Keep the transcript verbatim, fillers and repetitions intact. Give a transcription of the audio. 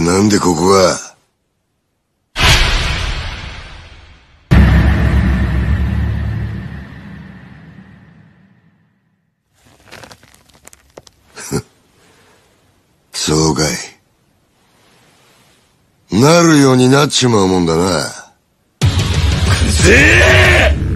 なんでここが。そうかい。なるようになっちまうもんだな。 くせえ！